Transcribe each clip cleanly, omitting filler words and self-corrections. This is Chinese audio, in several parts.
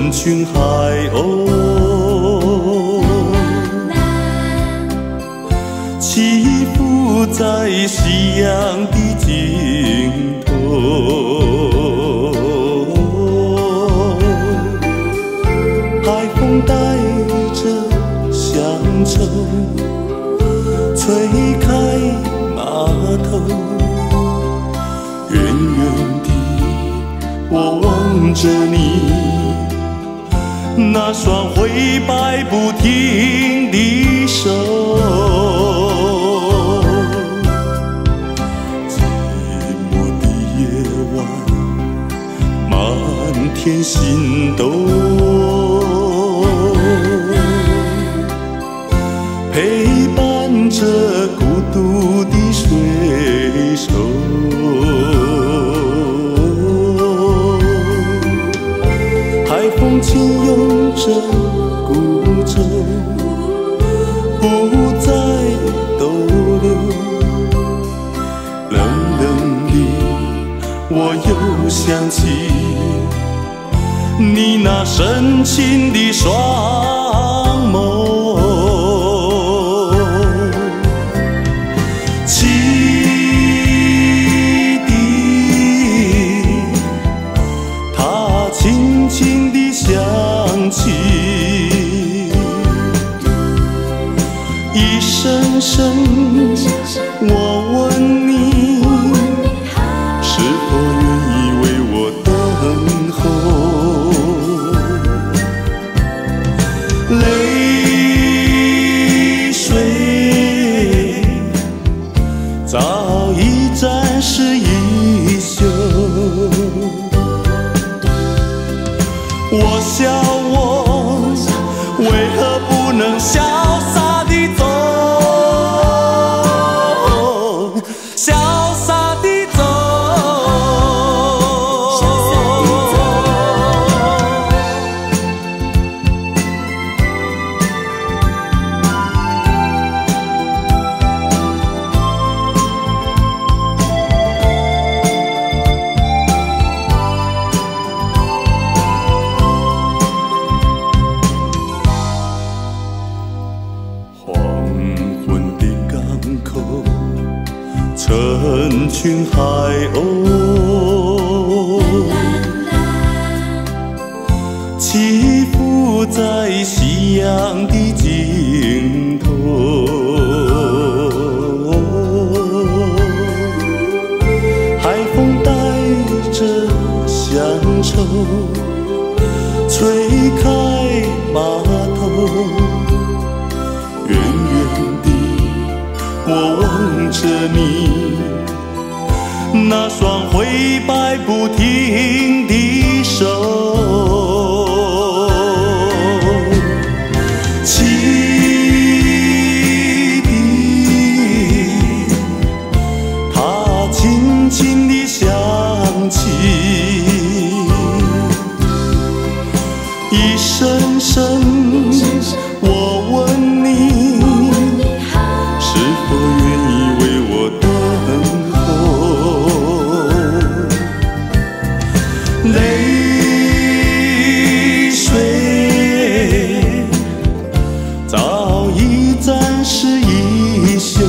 成群海鸥，起伏在夕阳的尽头。海风带着乡愁，吹开码头。远远地，我望着你，那双挥摆不停的手。寂寞的夜晚，满天星斗，陪伴着孤独的水手。海风轻拥着孤舟，不再逗留。冷冷地，我又想起你那深情的双眸。汽笛，它轻轻地响起，一声声我问你，是否愿意为我等候？泪水早已沾湿衣袖，我想我为何不能潇洒地走，潇洒地走。黄昏的港口，成群海鸥，起伏在夕阳的尽头。海风带着乡愁，吹开码头。远远地，我望着你，那双挥摆不停的手。汽笛，它轻轻地响起，一声声我问你，是否愿意为我等候？泪水早已沾湿衣袖，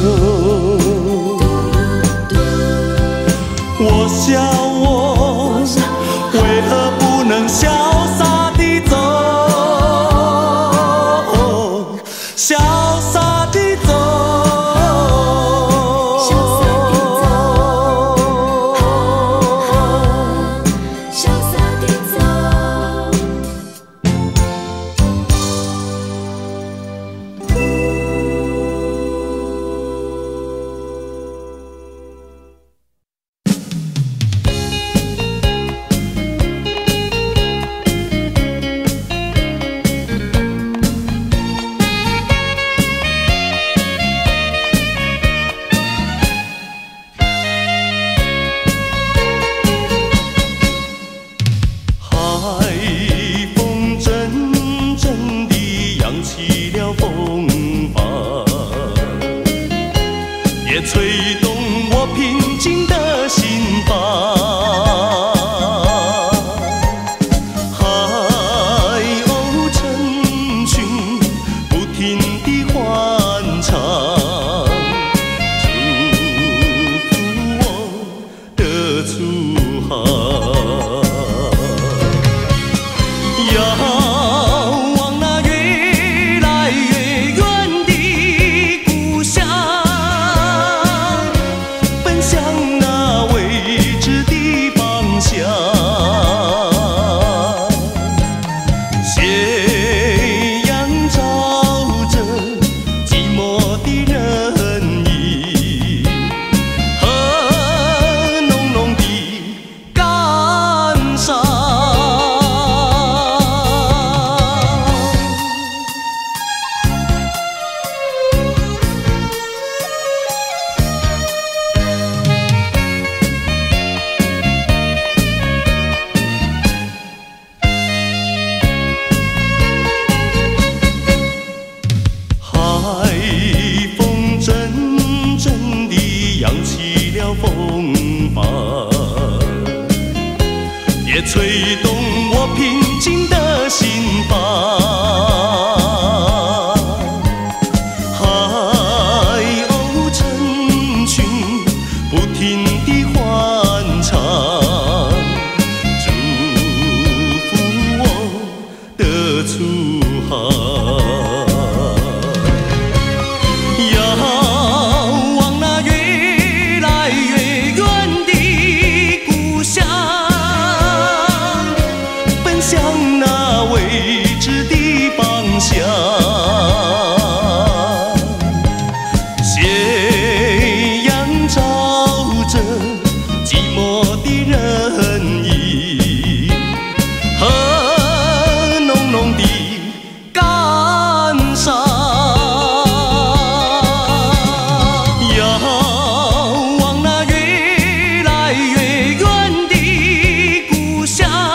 我想我为何不能潇洒地走？ 吹动我平静的心房，海鸥成群不停地欢唱，祝福我的出航。遥望那越来越远的故乡，向那未知的方向，斜阳照着寂寞的人影和浓浓的感伤。遥望那越来越远的故乡，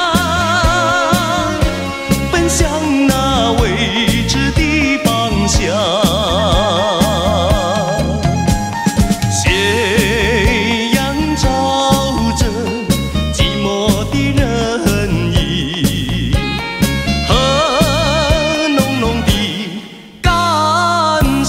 向那未知的方向，斜阳照着寂寞的人影和浓浓的感伤。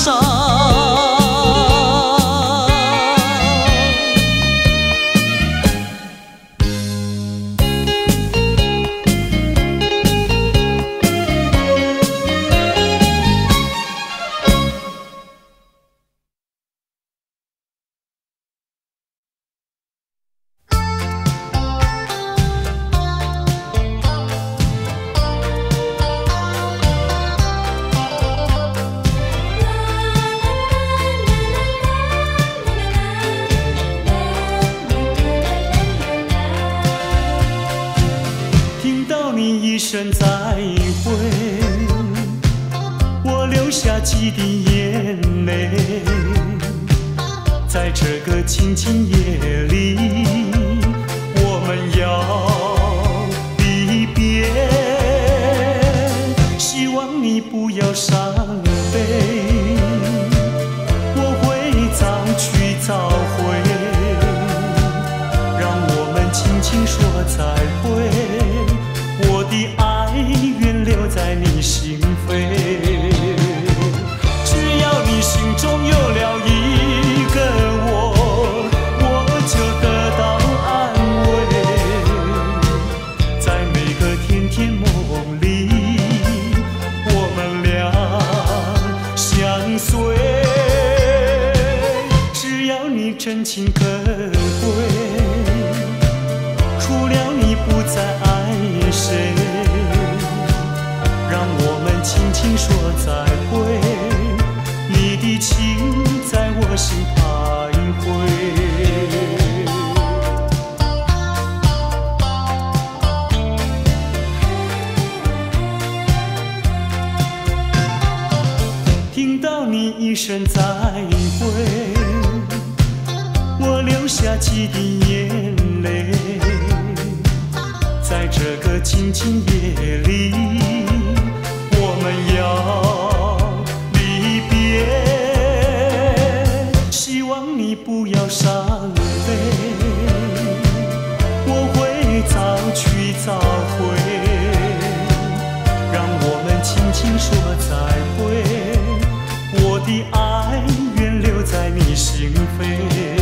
一声再会，我流下几滴眼泪，在这个静静夜里，我们要离别。希望你不要伤悲，我会早去早回，让我们轻轻说再会。我的爱愿留在你心扉，只要你心中有了一个我，我就得到安慰。在每个甜甜梦里，我们俩相随。只要你真情可贵，除了你不再爱谁，让我们轻轻说再会，你的情在我心徘徊。听到你一声再会，我流下几滴眼泪，在这个静静夜里，我们要离别。希望你不要伤悲，我会早去早回，让我们轻轻说再会。我的爱愿留在你心扉，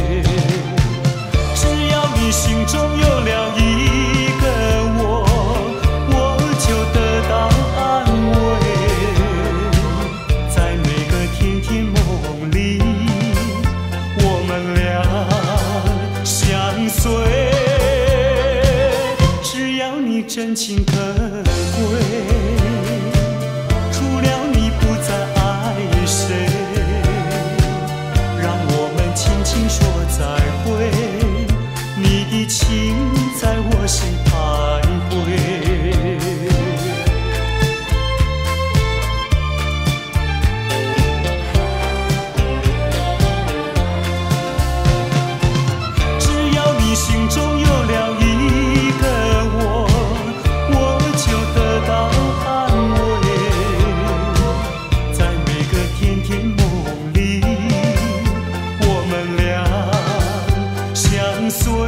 只要你心中有了一个我就得真情可贵，除了你不再爱谁，让我们轻轻说再会，你的情在我心徘徊。只要你心中有了一个我，我就得到安慰，在每个甜甜梦里，我们俩相随。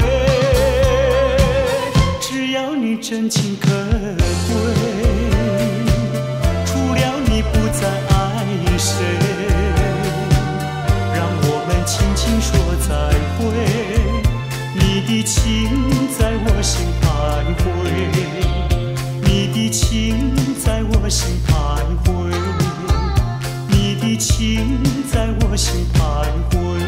只要你真情可贵，除了你不再爱谁，让我们轻轻说再会，你的情在我心徘徊，你的情在我心徘徊，你的情在我心徘徊。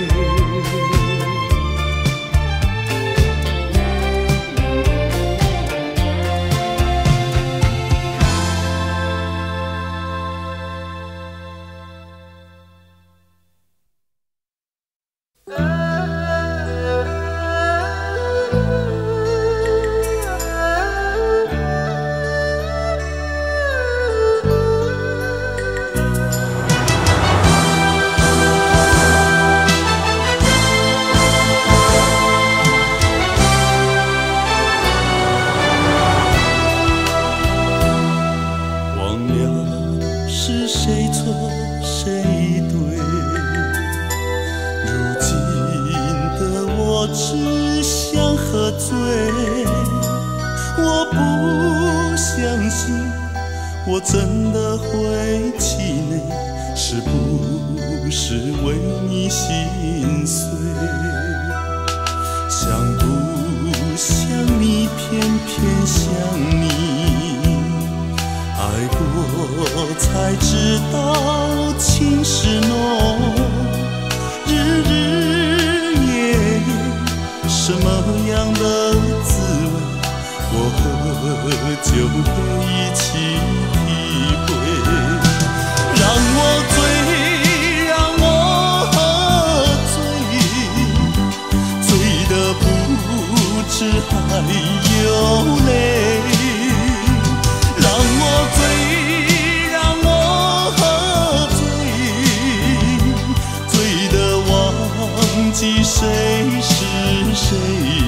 我真的会气馁，是不是为你心碎？想不想你，偏偏想你，爱过才知道情是浓，日日夜夜什么样的滋味，我和酒杯一起体会。让我醉，让我喝醉，醉得不知还有泪。让我醉，让我喝醉，醉得忘记谁是谁。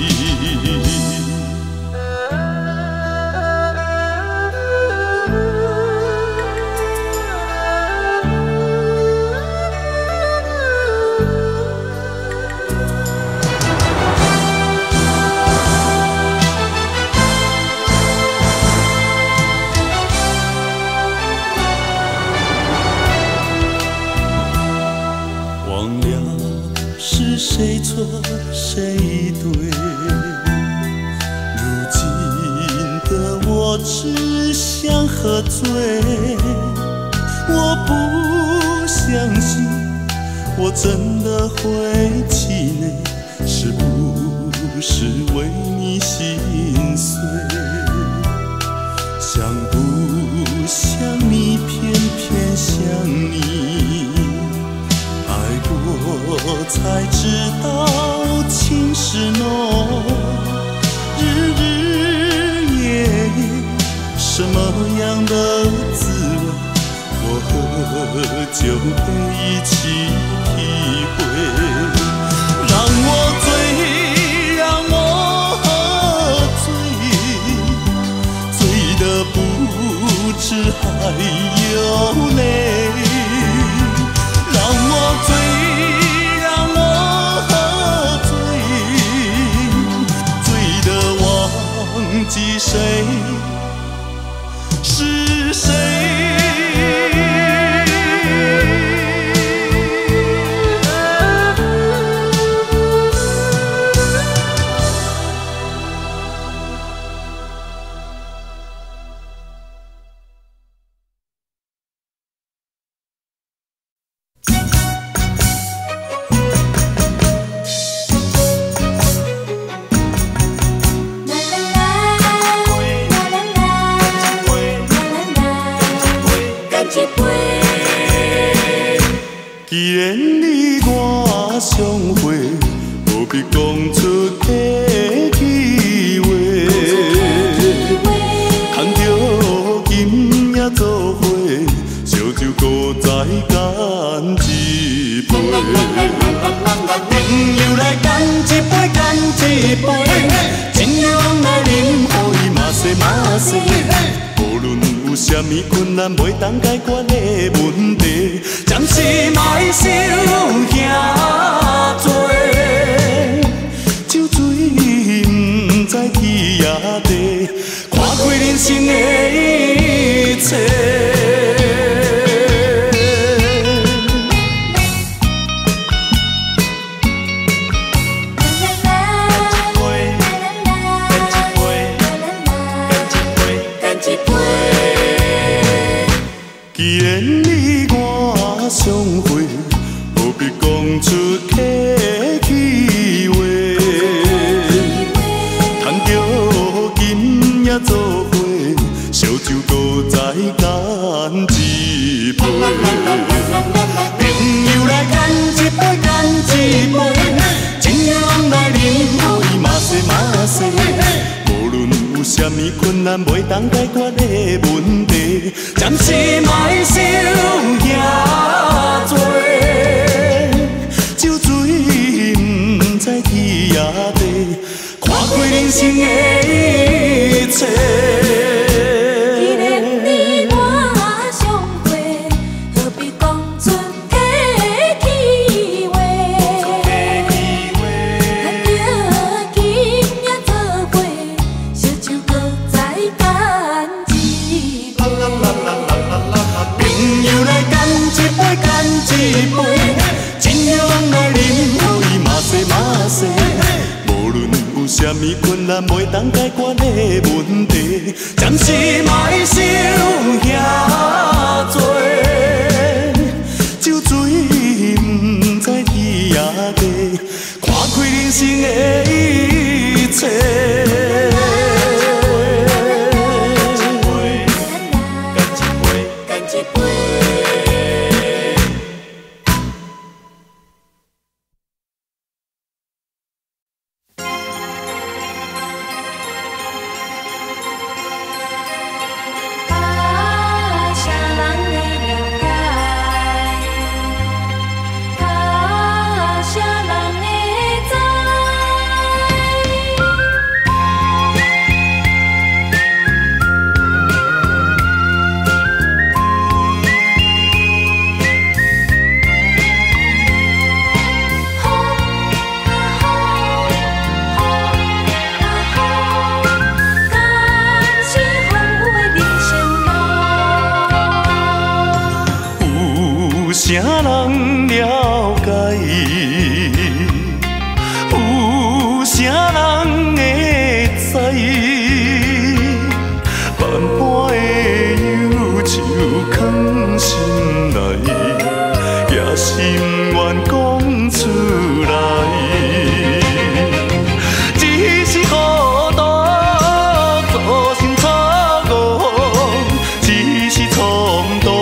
谁错谁对？如今的我只想喝醉。我不相信我真的会气馁，是不是为你心碎？想不想你，偏偏想你。爱过才知道情是浓，日日夜夜什么样的滋味，我和酒杯一起体会。让我醉，让我喝醉，醉得不知还有泪。让我醉，让我喝醉，醉得忘记谁是谁。 既然你我相会，何必讲出客气话？牵着今夜做伙，烧酒搁再干一杯。朋友来干一杯，干一杯，真友来饮，互伊嘛西嘛西。无论有啥物困难，袂当解决的问题，暂时莫想遐多。酒醉不知天也地，看开人生的一切。既然你我相会，何必讲出客气话？牵着今夜做伙，烧酒搁再干一杯。朋友来干一杯，干一杯，真友来饮，互伊嘛西嘛西。无论有啥物困难，袂当解决的问题，暂时莫想遐多。酒醉不知天也地，看开人生的一切。一杯，真友来饮，互伊嘛西嘛西。无论有啥物困难，袂当解决的问题，暂时莫想遐多。酒醉不知天也地，看开人生的一切。啥人了解伊？有啥人会知？万般的忧愁藏心内，也心愿讲出来。只是孤独，做心错误，只是冲动。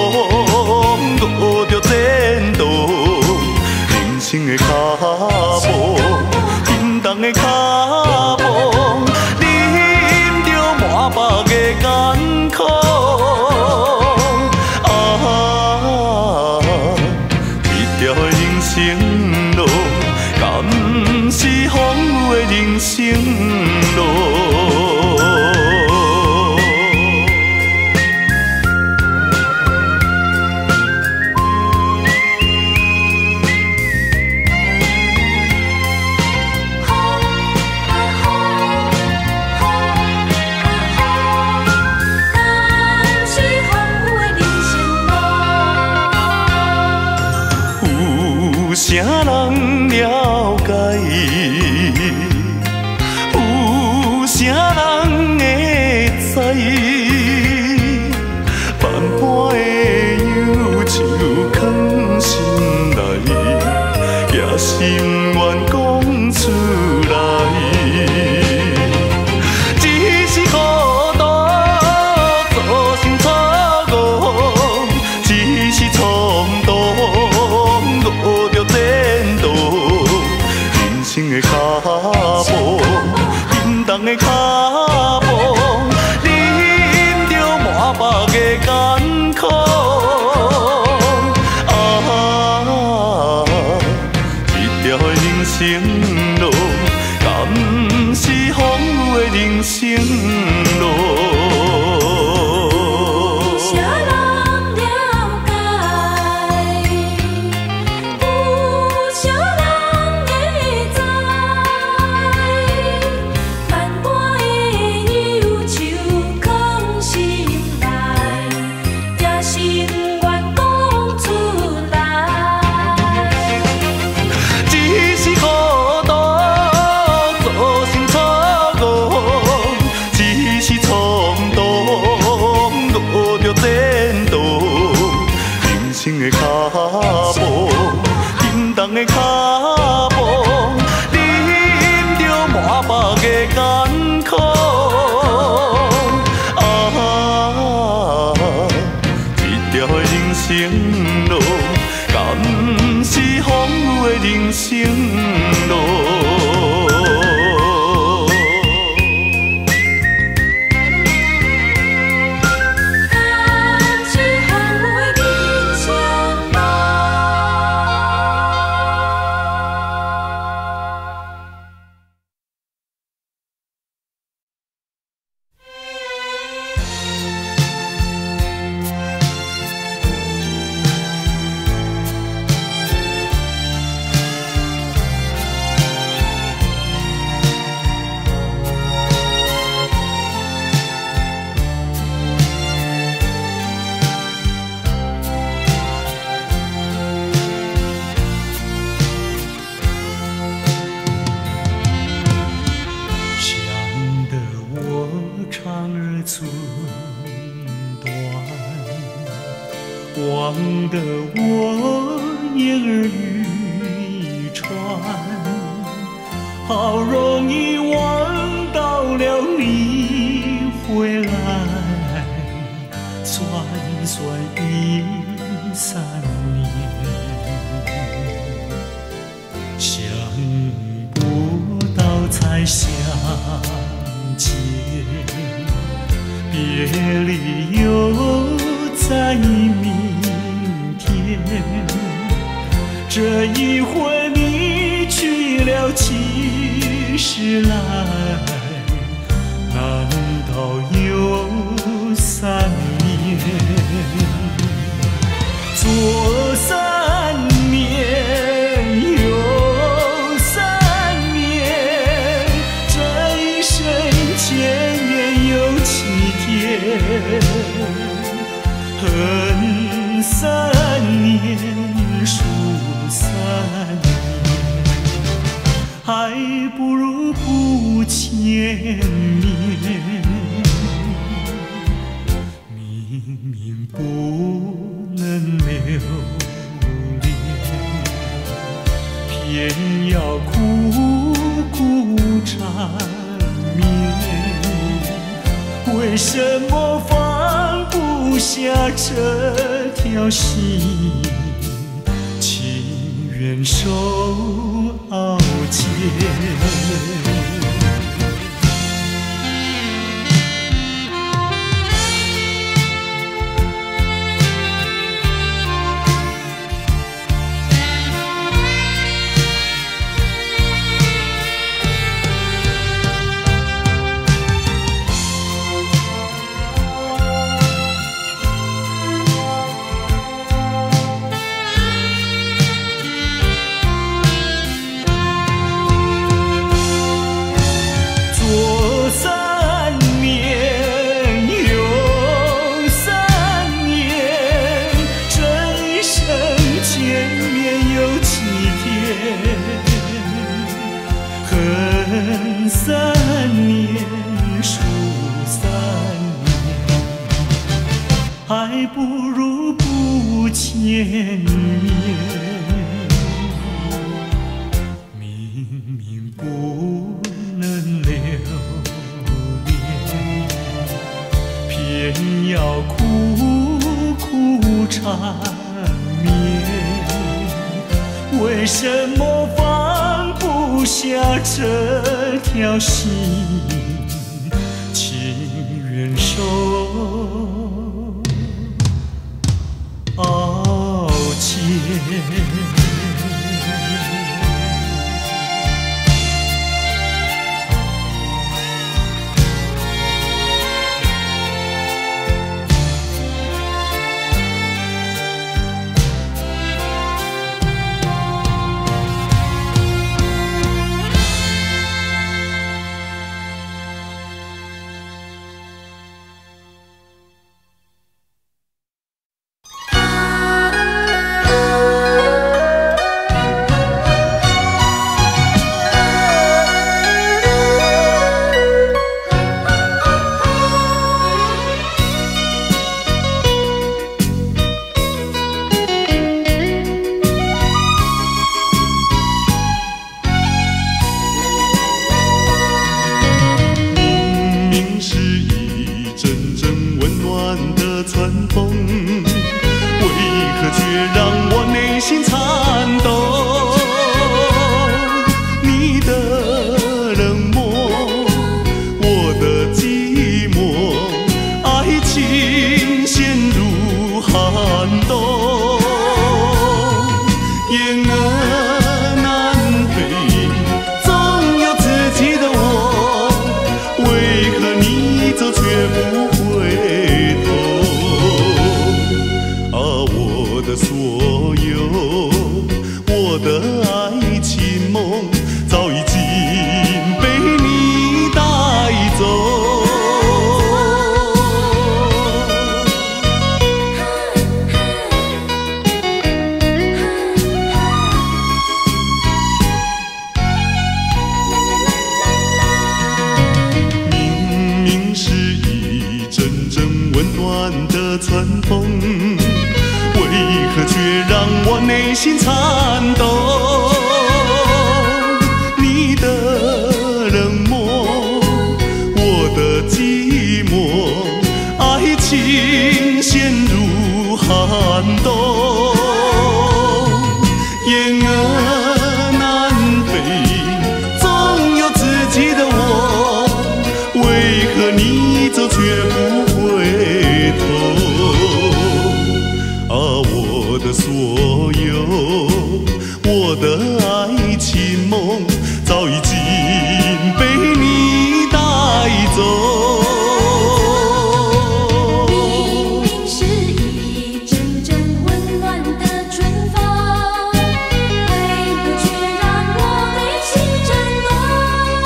人生的脚步，沉重的脚步，饮着满腹的艰苦。一条的人生路，敢是荒芜的人生路？啥人了解伊？有啥人会知？万般的忧愁藏心内，也心愿讲出来。只是孤独，做心错误，只路。的脚步，啉着满腹的艰苦。啊，一条的人生路，敢是风雨的人生路？忘得我言儿渔船，好容易望到了你回来，算算已3年，想不到才相见，别离又在明天，这一回你去了几时来？难道有3年？左3年，右3年，这一生前也有7天。恨3年，数3年，还不如不见面。明明不能留恋，偏要苦苦缠绵。为什么放不下这条心，情愿受熬煎？恨3年，数3年，还不如不见面。明明不能留恋，偏要苦苦缠绵。为什么放不下这条心，情愿受熬煎？ 为何却让我内心颤抖？你的冷漠，我的寂寞，爱情陷入寒冬，雁儿南飞，总有自己的我，为何你走却不回头？啊，我的所有，我的爱情梦，早已经被你带走。明明是一阵阵温暖的春风，为何却让我内心颤抖？你的冷漠，我的寂寞，爱情陷入寒冬，雁儿南飞，总有自己的我，为何你走却不回头？啊，我的所有，我的爱情梦，早已经被你带走。 明明是一阵阵温暖的春风，为何却让我内心震动？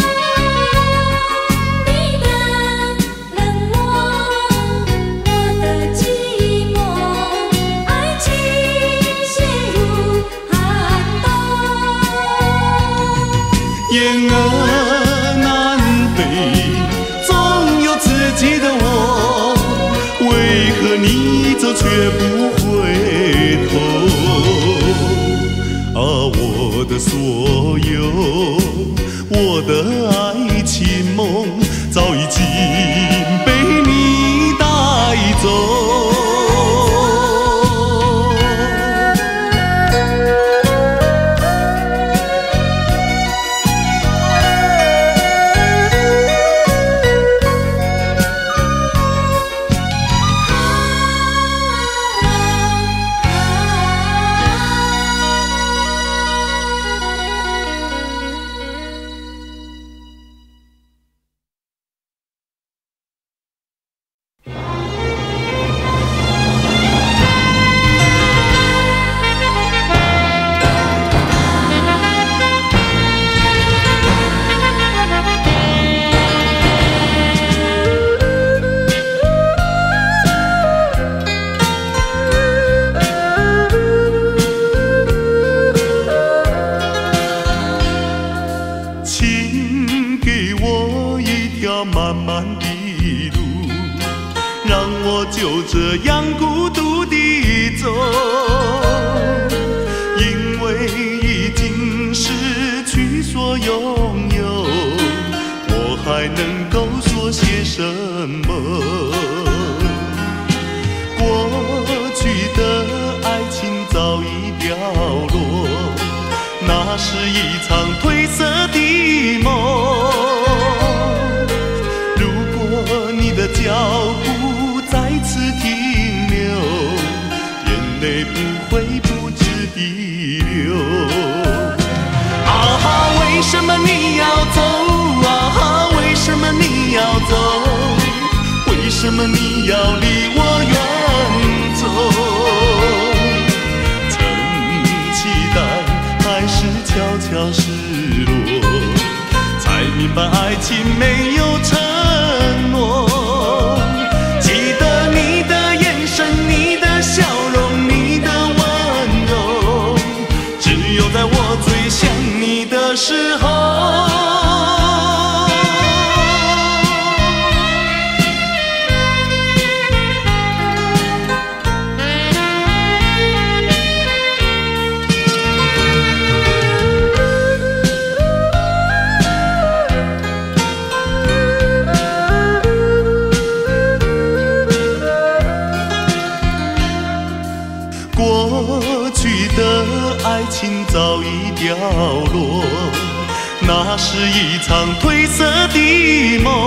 你的冷漠，我的寂寞，爱情陷入寒冬。 雁儿南飞，总有自己的我，为何你走却不回头？啊，我的所有，我的爱情梦，早已经被你带走。请给我一条漫漫的路，让我就这样孤独地走，因为已经失去所拥有，我还能够说些什么？过去的爱情早已凋落，那是一场褪色的梦。如果你的脚步再次停留，眼泪不会不止地流。啊哈，为什么你要走？啊哈，为什么你要走？为什么你要离我远走？曾期待还是悄悄失落，才明白爱情没有承诺。记得你的眼神，你的笑容，你的温柔，只有在我最想你的时候。 爱情早已凋落，那是一场褪色的梦。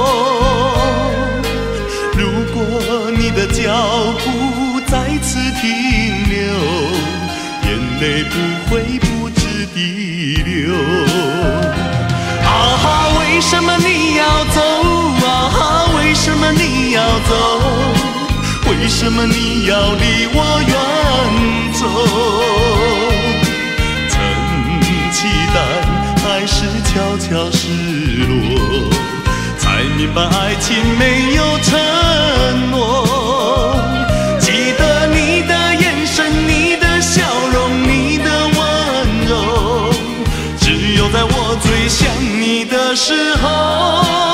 如果你的脚步再次停留，眼泪不会不止地流。啊哈，为什么你要走？啊哈，为什么你要走？为什么你要离我远走？曾期待，还是悄悄失落，才明白爱情没有承诺。记得你的眼神，你的笑容，你的温柔，只有在我最想你的时候。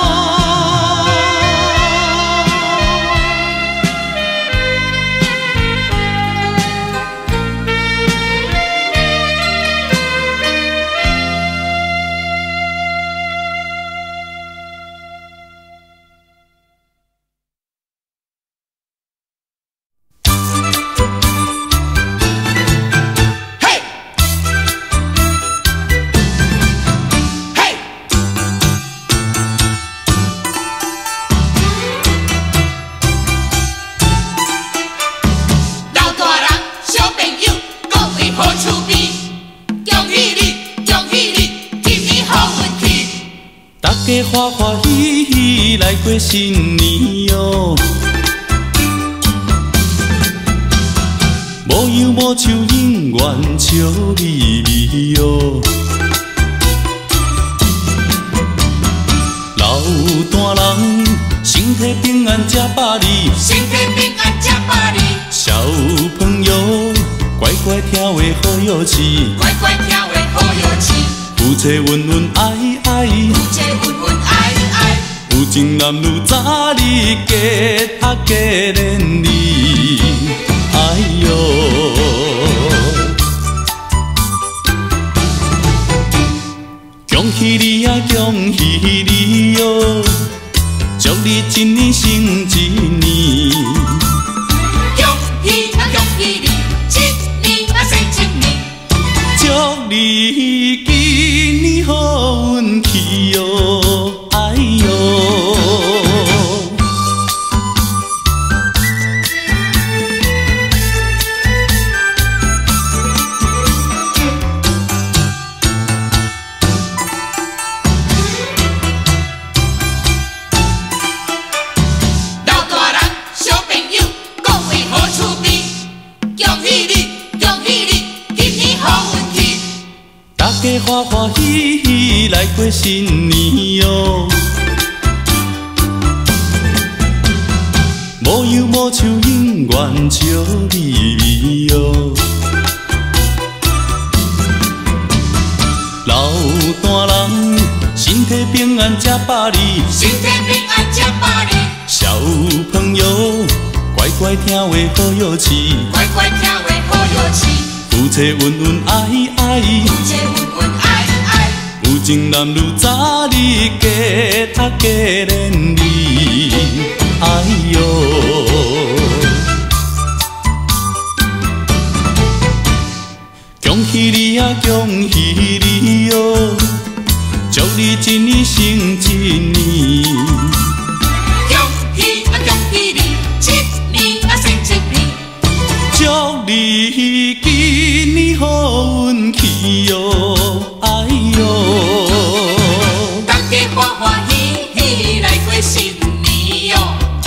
欢欢喜喜来过新年哟，无忧无愁，永远笑眯眯哟。老大人身体平安吃百里， 身体平安吃百里。 小朋友乖乖听话好有趣， 乖乖听话好有趣。 夫妻恩恩爱爱， 夫妻恩恩爱爱。 有情男女早日结啊结连理，哎哟！恭喜你啊，恭喜你哟！祝你一年胜一年。 恭喜啊，恭喜你，一年啊胜一年。 祝你今年好运气哟，哎哟！ 老大人、小朋友，讲话好趣味。恭喜你，恭喜你，今年好运气。 大家欢欢喜喜来过新年哟，无忧无愁，永远笑眯眯哟。老大人身体平安吃百里， 身体平安吃百里。 小朋友乖乖听话好有趣， 乖乖听话好有趣。 夫妻恩恩爱爱， 夫妻恩恩爱爱。 有情男女早日结啊结连理，哎哟！恭喜你啊，恭喜你哟！祝你一年胜一年。 恭喜啊，恭喜你，一年啊胜一年。 祝你今年好运气哟，哎哟！ 大家欢欢喜喜来过新年哟，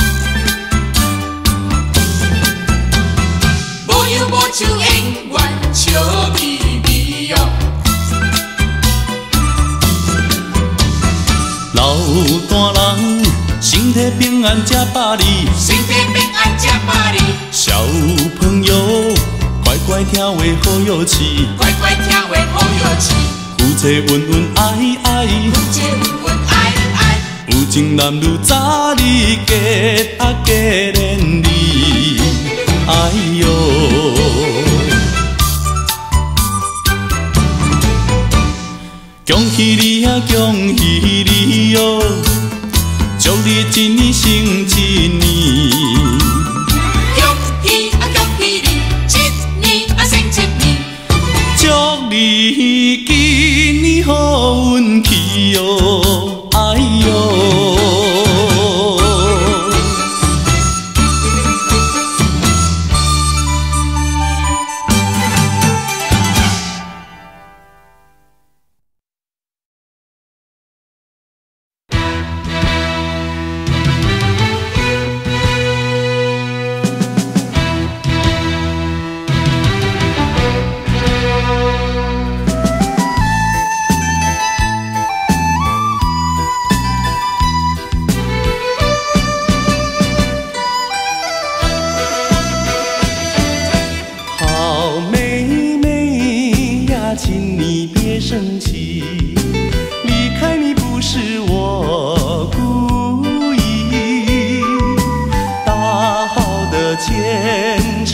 无忧无愁，永远笑眯眯哟。 老大人身体平安吃百里， 身体平安吃百里。 小朋友乖乖听话好有趣， 乖乖听话好有趣。 夫妻恩恩爱爱， 夫妻恩恩爱爱。 有情男女早日结啊结连理，哎哟！恭喜你啊，恭喜你哟！祝你一年胜一年。 恭喜啊，恭喜你，一年啊胜一年。 祝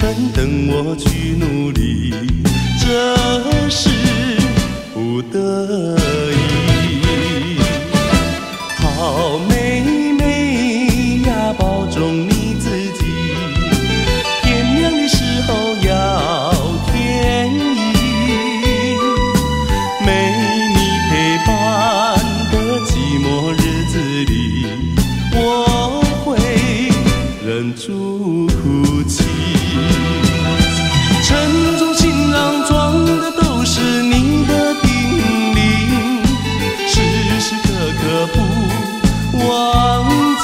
程等我去努力，这是不得已。好妹妹呀，保重你自己，天亮的时候要天意，没你陪伴的寂寞日子里，我会忍住哭泣。沉重行囊装的都是你的叮咛，时时刻刻不忘记。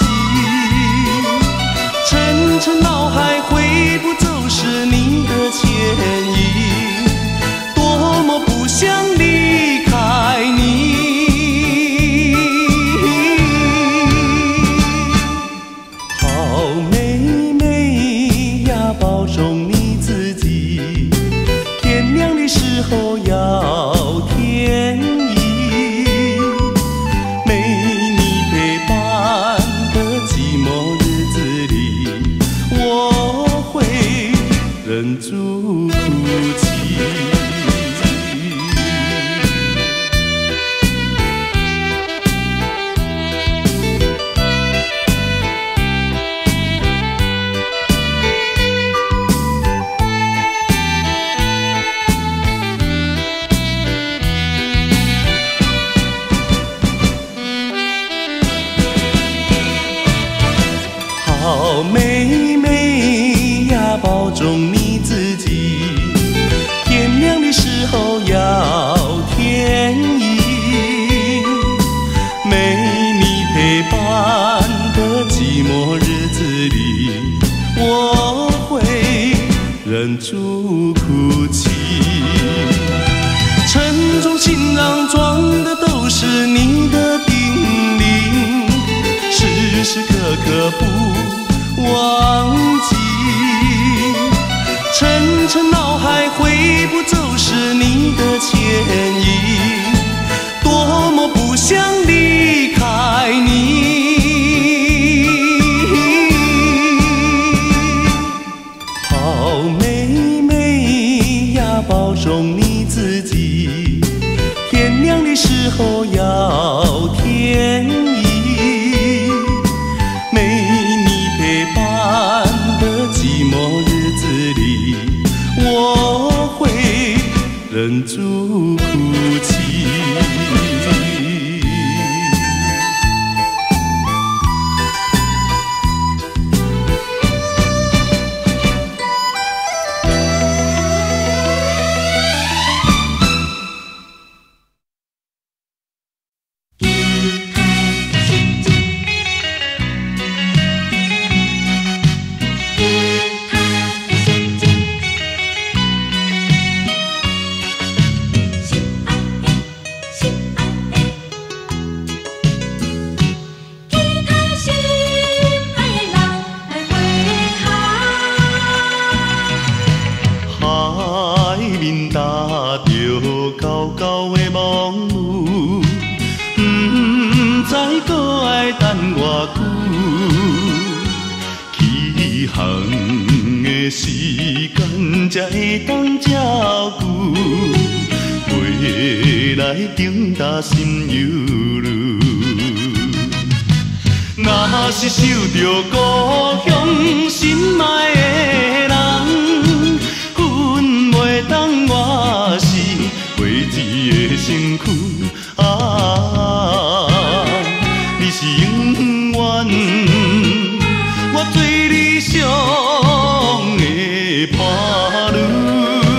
沉沉脑海挥不走是你的牵引，多么不想离开你。好妹妹呀，保重你自己，天亮的时候要天意，没你陪伴的寂寞日子里，我会忍住哭泣。好妹妹呀，保重你自己，天亮的时候要天意，没你陪伴的寂寞日子里，我会忍住哭泣。沉重行囊装的都是你的叮咛，时时刻刻不忘记。沉沉脑海挥不走是你的牵引，多么不想离开你。好妹妹呀，保重你自己，天亮的时候要天意，没你陪伴的寂寞日子里，我会忍住哭泣。担心忧虑，若是受着故乡心爱的人，阮袂当我是袂记的身躯啊！你是永远我最理想的伴侣。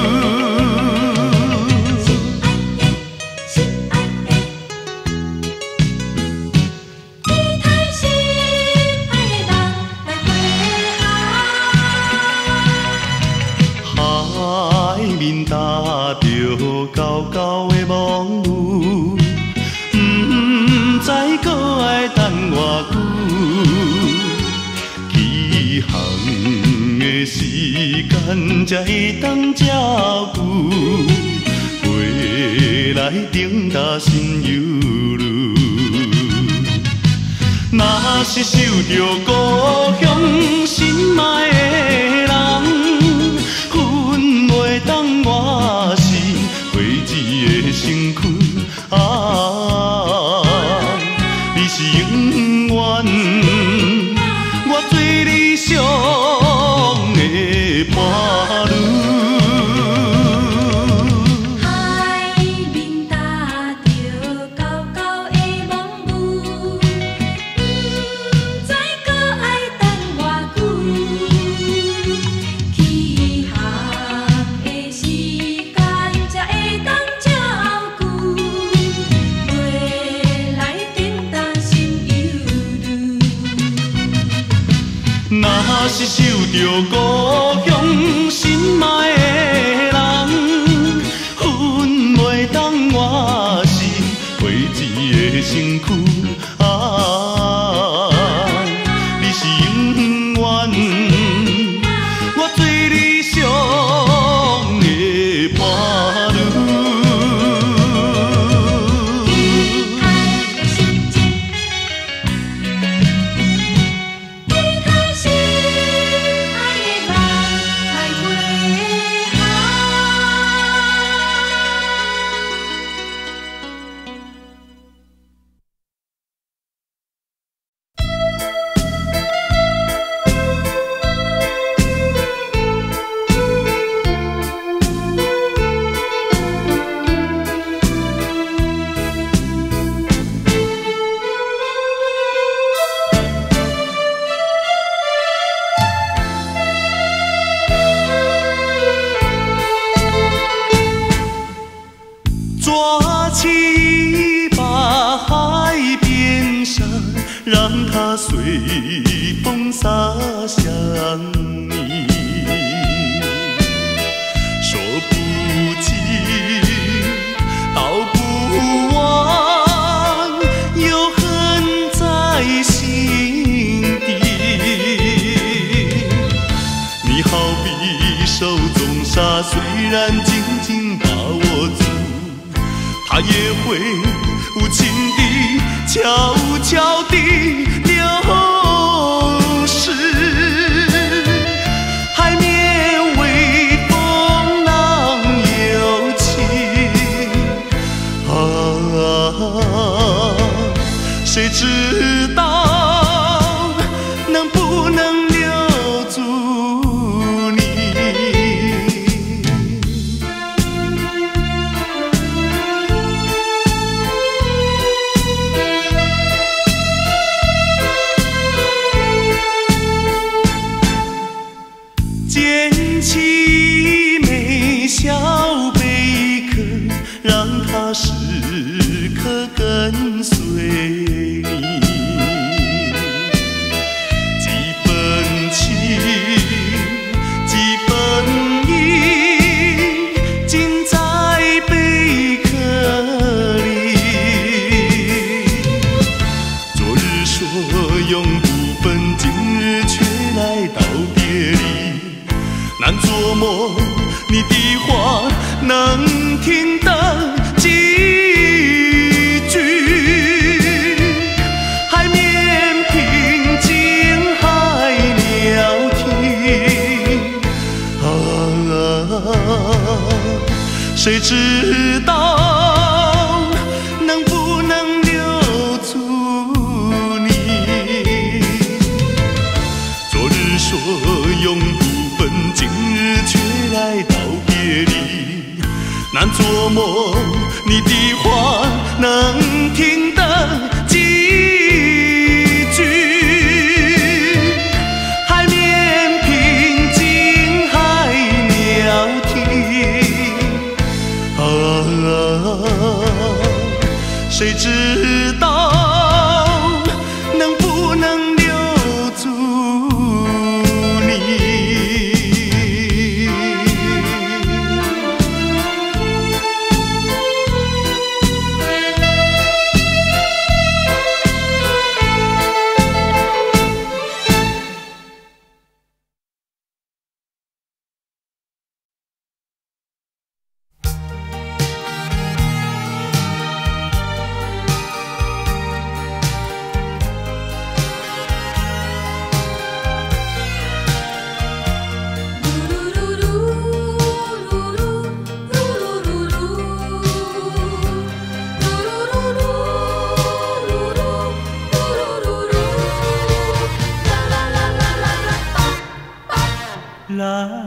高高的梦雾，不知搁爱等偌久，起航的时间才会当照顾，回来重担心忧虑。若是受着故乡心爱的人， 的伴侣。若是受着故乡心爱的人，恨袂当我心花枝的身躯啊！你是永远我最理想的伴侣。抓起把海边上，让它随风洒向你。说不尽，道不完，又恨在心底。你好比手中沙，虽然紧紧把握住，它也会无情地、悄悄地流逝。海面微风浪有情啊，谁知道能不能留住你？捡起微笑贝壳，让它时刻跟随你。几分情，几分意，尽在贝壳里。昨日说永不分，今日却来道别离。难琢磨你的话能听得几句，海面平静海鸟听啊，谁知道能不能留住你？昨日说永不分，今日却来道别离。难琢磨你的话能听得几句，海面平静海鸟听啊，谁知道能不能留住你？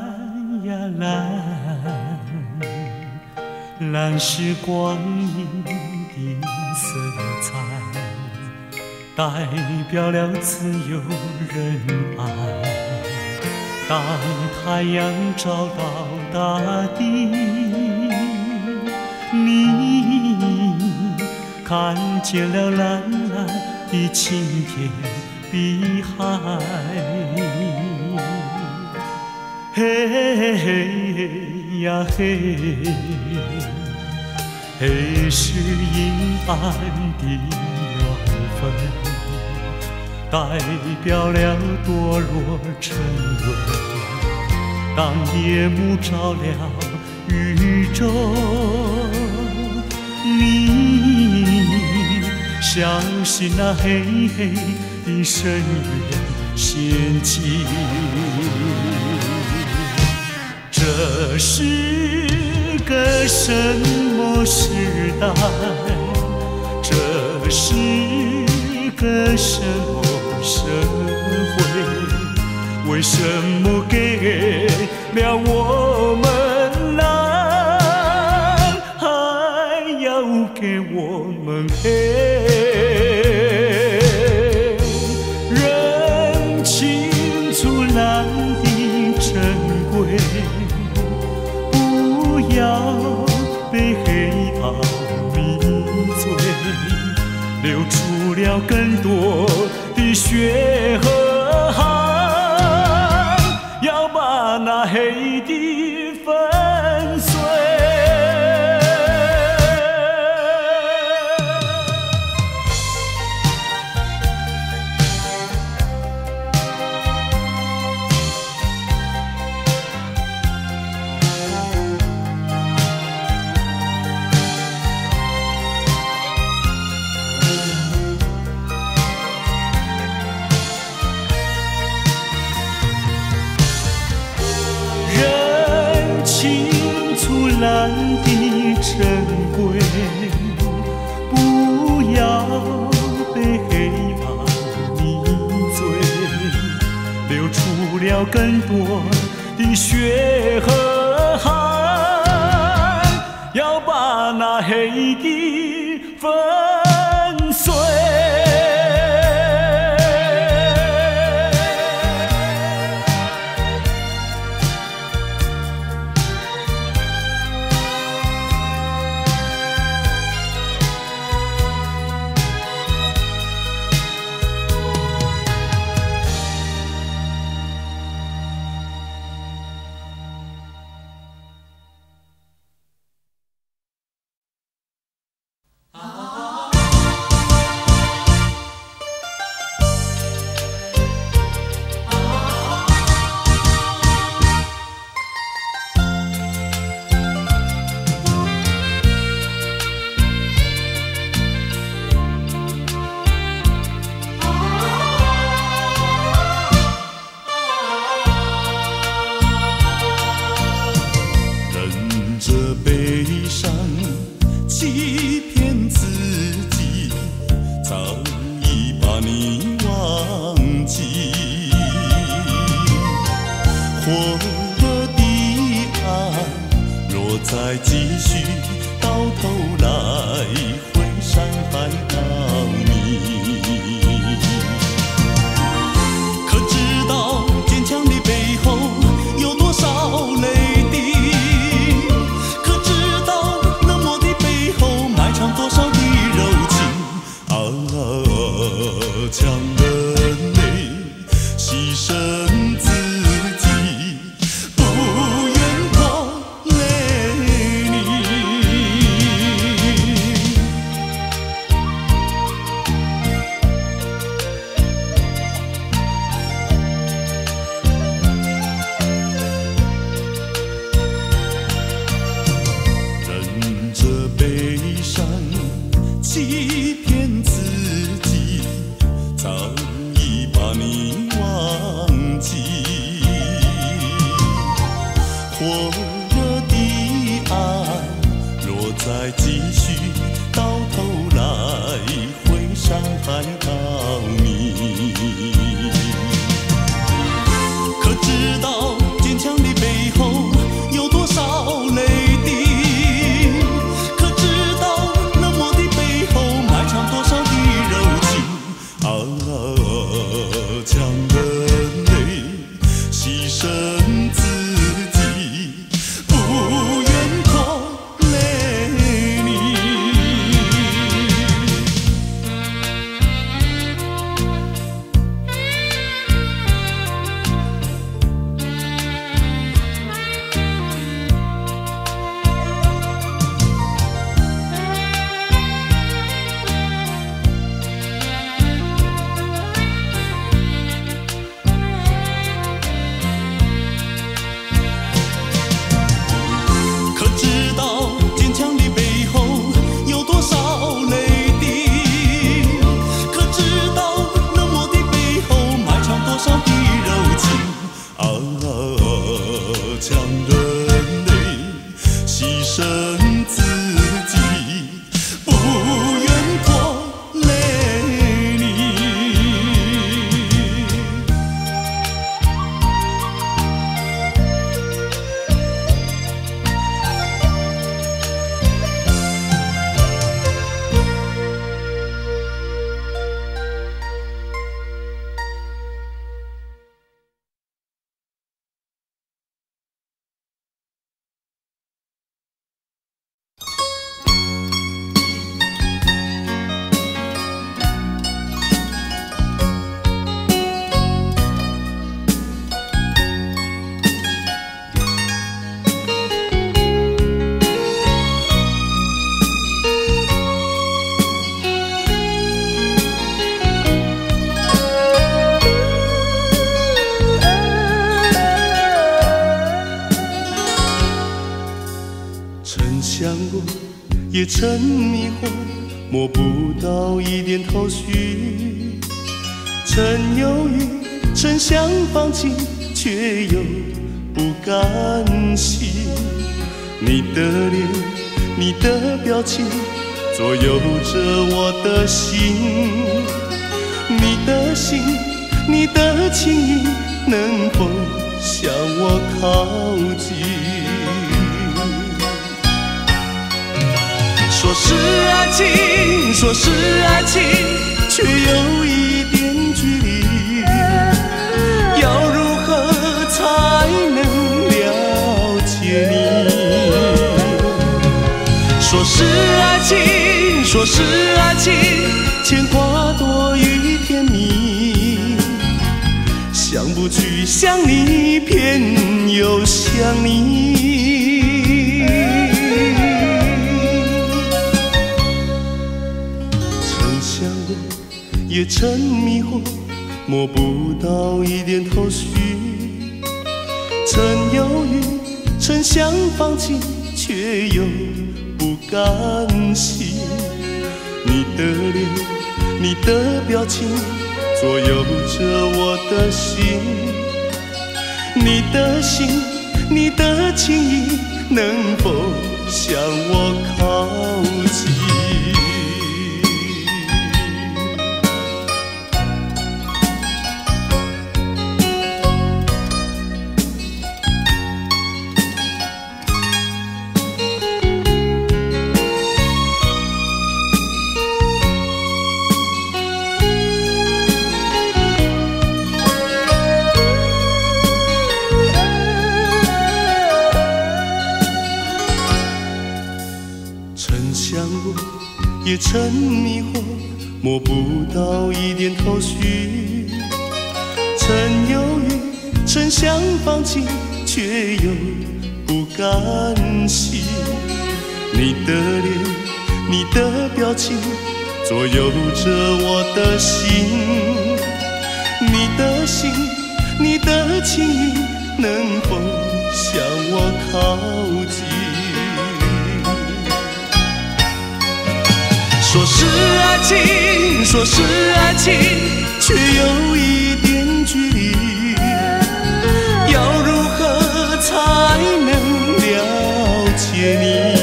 呀蓝，蓝是光阴的色彩，代表了自由仁爱。当太阳照到大地，你看见了蓝蓝的晴天碧海。嘿嘿呀嘿，嘿是阴暗的缘分，代表了堕落沉沦。当夜幕照了宇宙，你相信那黑黑的深渊陷阱。这是个什么时代？这是个什么社会？为什么给了我们蓝，还要给我们黑？认清楚蓝的珍贵，不要被黑暗迷醉，流出了更多的血和汗，要把那黑的粉碎。蓝的珍贵，不要被黑暗迷醉，流出了更多的血和汗，要把那黑的粉碎。 可知道坚强的背强人类，牺牲自己，不愿拖累你。也曾迷惑，摸不到一点头绪，曾犹豫，曾想放弃，却又不甘心。你的脸，你的表情，左右着我的心。你的心，你的情意，能否向我靠近？说是爱情，说是爱情，却有一点距离。要如何才能了解你？说是爱情，说是爱情，牵挂多于甜蜜。想不去想你，偏又想你。也曾迷惑，摸不到一点头绪，曾犹豫，曾想放弃，却又不甘心。你的脸，你的表情，左右着我的心。你的心，你的情意，能否向我靠近？也曾迷惑，摸不到一点头绪，曾犹豫，曾想放弃，却又不甘心。你的脸，你的表情，左右着我的心。你的心，你的情意，能否向我靠近？说是爱情，说是爱情，却有一点距离。要如何才能了解你？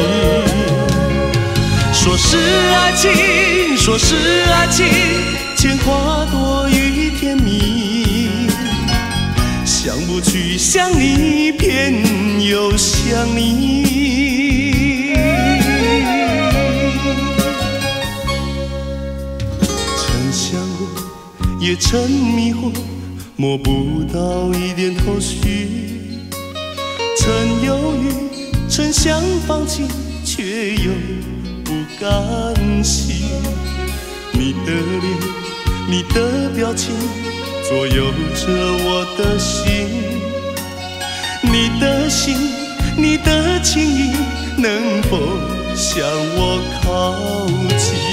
说是爱情，说是爱情，牵挂多于甜蜜。想不去想你，偏又想你。也曾迷惑，摸不到一点头绪，曾犹豫，曾想放弃，却又不甘心。你的脸，你的表情，左右着我的心。你的心，你的情意，能否向我靠近？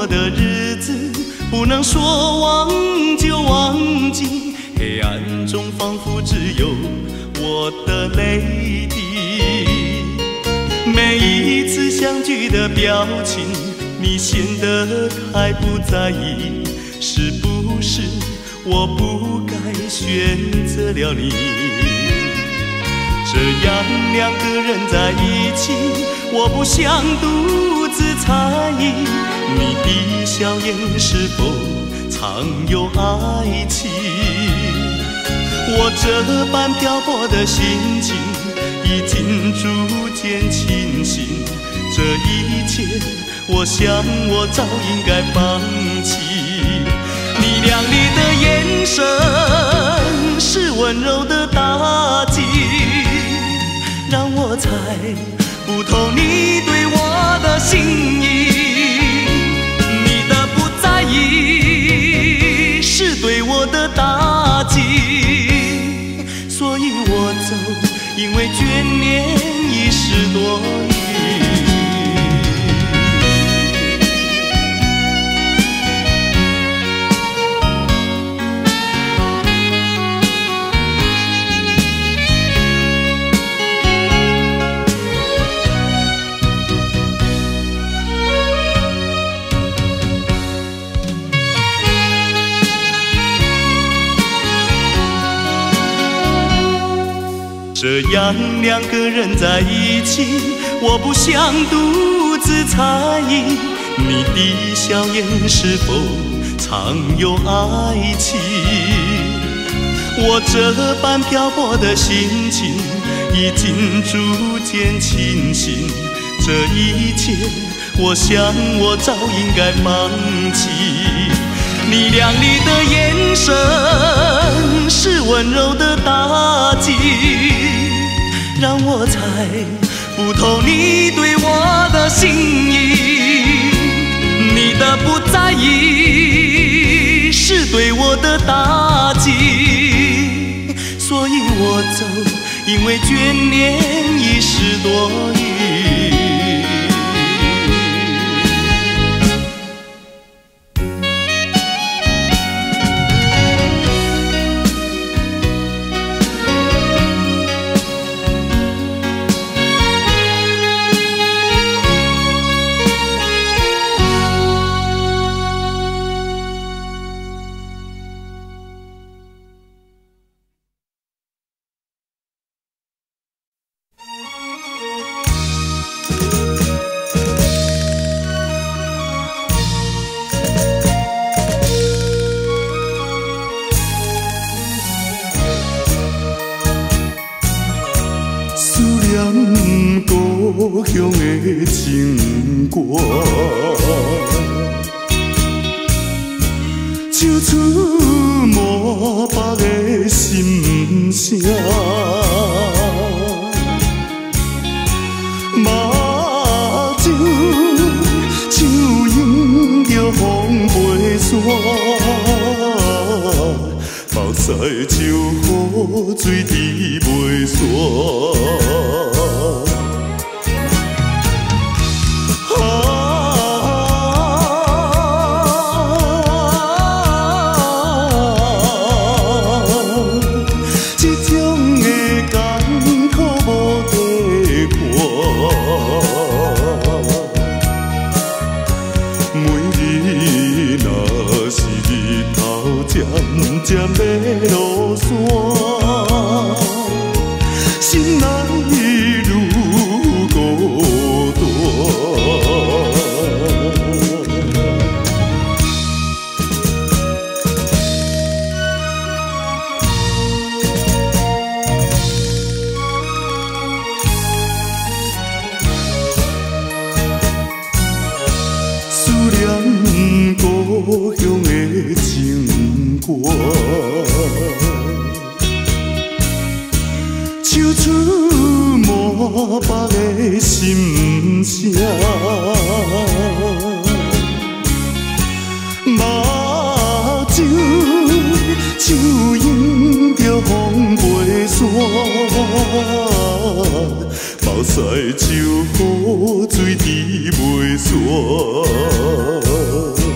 的日子，不能说忘就忘记。黑暗中仿佛只有我的泪滴。每一次相聚的表情，你显得太不在意，是不是我不该选择了你？这样两个人在一起，我不想独自猜疑，你的笑颜是否藏有爱情？我这般漂泊的心情已经逐渐清醒，这一切我想我早应该放弃。你亮丽的眼神是温柔的打击，让我猜不透你对我的心意。你的不在意是对我的打击，所以我走，因为眷恋已是多余。这样两个人在一起，我不想独自猜疑，你的笑颜是否藏有爱情？我这般漂泊的心情已经逐渐清醒，这一切我想我早应该放弃。你亮丽的眼神是温柔的打击，让我猜不透你对我的心意。你的不在意是对我的打击，所以我走，因为眷恋已是多余。故乡的情歌，唱出无别的心声。目睭像迎着风飞散，目屎像雨水滴袂散。渐要落山，心内愈孤单。思念故乡的情歌。唱出无别的心声，目睭像迎着风飞散，目屎像雨水滴袂散。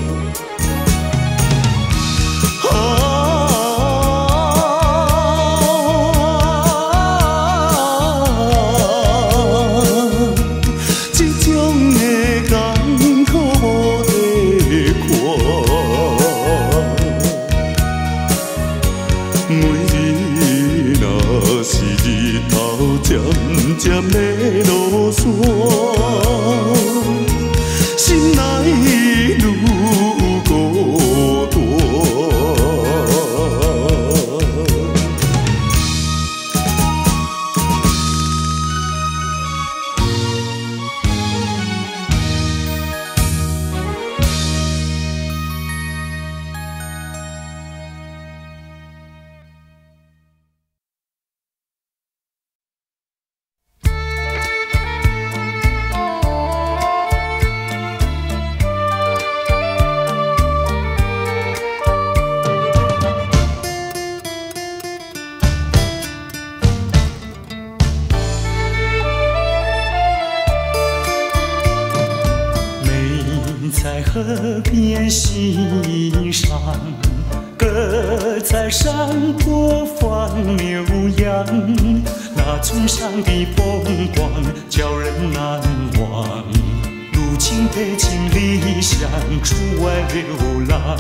河边欣赏，鸽在山坡放牛羊，那村上的风光叫人难忘。如今北京理想出外流浪，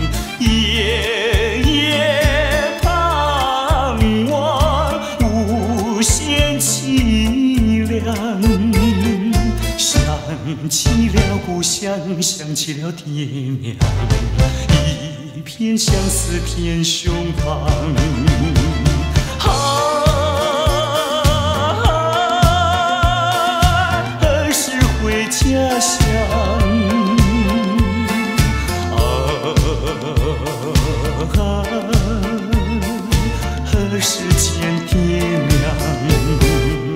夜夜盼望无限凄凉。想起了故乡，想起了爹娘，一片相思片胸膛。何时回家乡？何时见爹娘？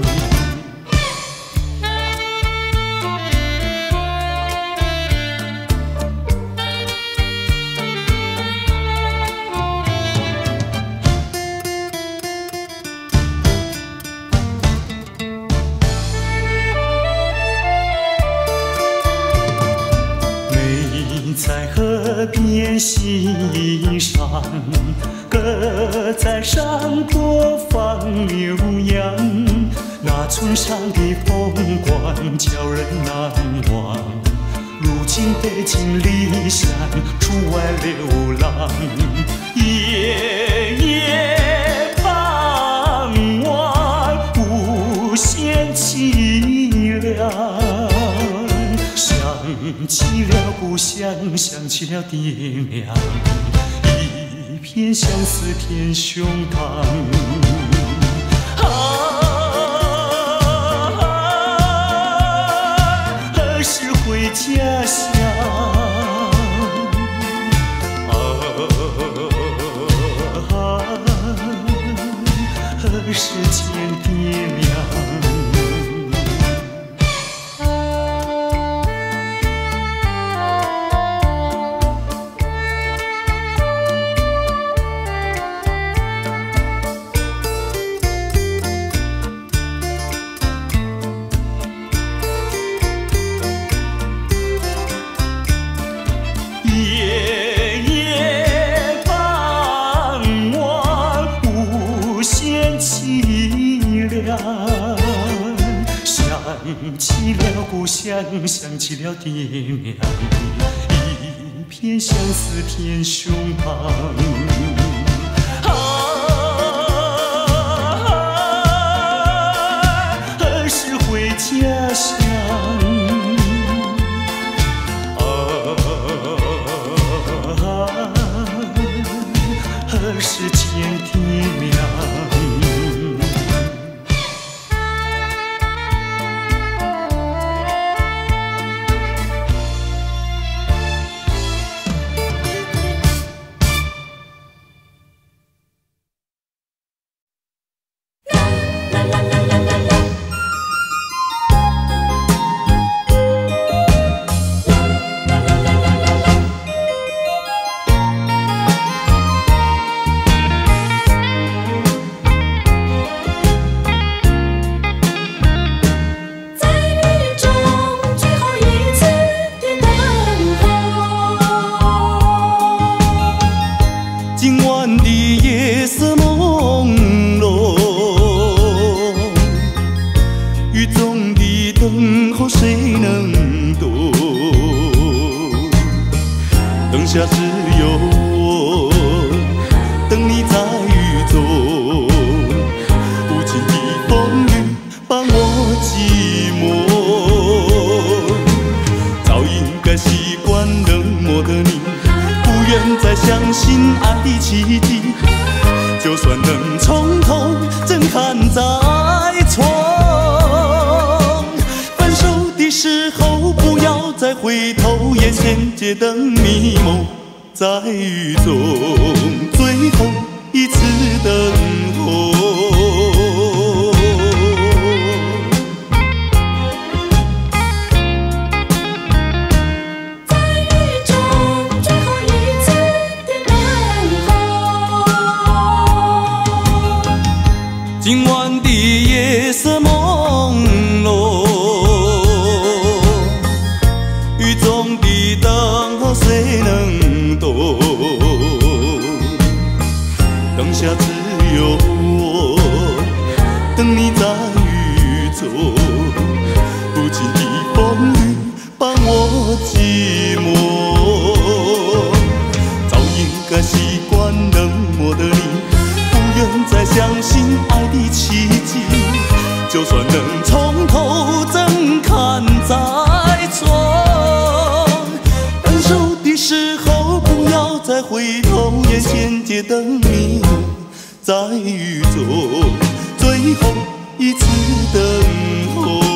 在河边欣赏，鸽在山坡放牛羊，那村上的风光叫人难忘。如今北京理想出外流浪，夜夜盼望无限凄凉。想起了故乡，想起了爹娘，一片相思片胸膛。何时回家乡？何时见爹娘？夜夜盼望无限凄凉，想起了故乡，想起了爹娘，一片相思片胸膛。何时回家乡？何时见爹娘？ 下只有我等你在雨中，无情的风雨把我寂寞。早应该习惯冷漠的你，不愿再相信爱的奇迹。就算能从头，怎堪再从？分手的时候，不要再回头，眼前街灯迷蒙，在雨中最后一次等候。今晚的夜色朦胧，雨中的灯。 相信爱的奇迹，就算能从头怎看再错。分手的时候不要再回头，眼前街灯迷雾在雨中，最后一次等候。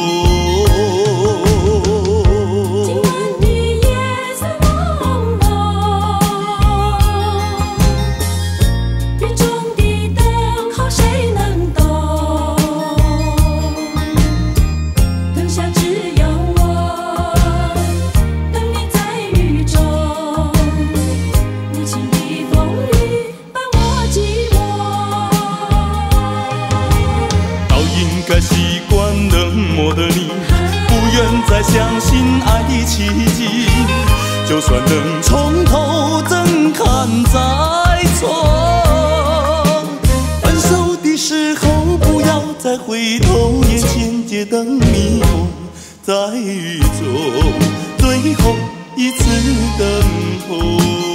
习惯冷漠的你，不愿再相信爱的奇迹，就算能从头怎看再错。分手的时候不要再回头，眼前街灯迷蒙在雨中，最后一次等候。